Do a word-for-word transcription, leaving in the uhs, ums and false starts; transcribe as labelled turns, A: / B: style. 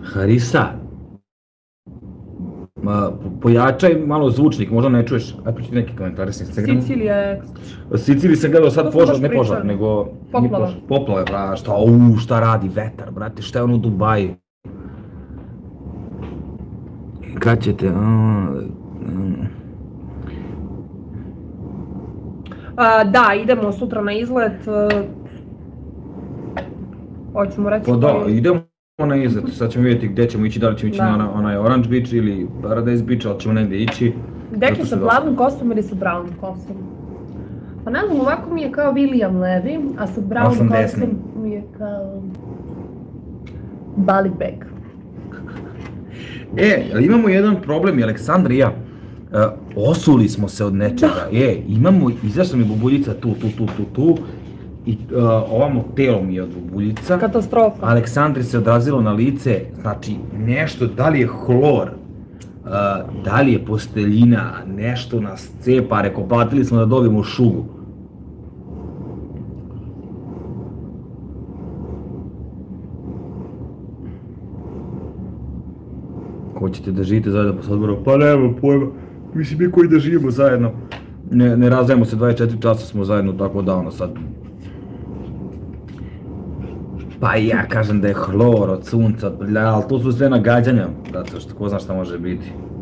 A: Harisa, ma, pojačaj malo zvučnik, možda ne čuješ. Aj pročiti neki komentari s Instagrama.
B: Sicilija je ekstra.
A: Siciliji sam gledao sad
B: To smo
A: požar,
B: baš
A: ne požar,
B: pričali.
A: nego... nije
B: Poplava.
A: požar, Poplave, bra, šta, uu, šta radi vetar, brate, šta je ono u Dubaju? Kad ćete, a,
B: A, da, idemo sutra na izlet. e, Hoćemo reći
A: pa da,
B: koji-
A: idemo na izlet, sad ćemo vidjeti gdje ćemo ići, da li ćemo ići
B: Da.
A: na ona- onaj Orange Beach ili Paradise Beach, ali ćemo negdje ići.
B: Deki
A: Zato
B: sa
A: su
B: glavnim kostom ili sa brown kostom? Pa ne znam, ovako mi je kao William Levy, a sa brown
A: sam
B: kostom
A: desni.
B: mi je kao... Bali bag.
A: E, imamo jedan problem, i Aleksandra i ja. E, osuli smo se od nečega. E, imamo, izašla mi bubuljica tu, tu, tu, tu, tu. I e, ovamo telo mi je od bubuljica.
B: Katastrofa.
A: Aleksandri se odrazilo na lice, znači nešto, da li je hlor, e, da li je posteljina, nešto nas cepa, reko, platili smo da dobijemo šugu. Hoćete da živite zajedno posle odmora? Pa nema pojma, mislim mi koji da živimo zajedno. Ne, ne razdajemo se dvadeset četiri časa, smo zajedno tako davno sad. Pa ja kažem da je hlor od sunca, ali to su sve nagađanja, zato što ko zna šta može biti.